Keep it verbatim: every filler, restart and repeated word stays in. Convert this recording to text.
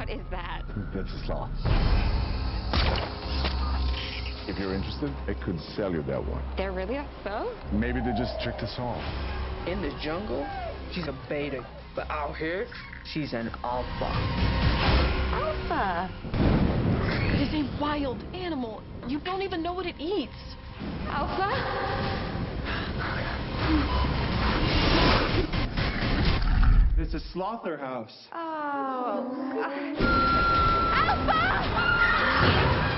is that? That's a sloth. If you're interested, I could sell you that one. They're really that so? Maybe they just tricked us all. In the jungle, she's a beta. But out here, she's an alpha. Alpha? It is a wild animal. You don't even know what it eats. Alpha? It's a slaughterhouse. Oh, God. Alpha!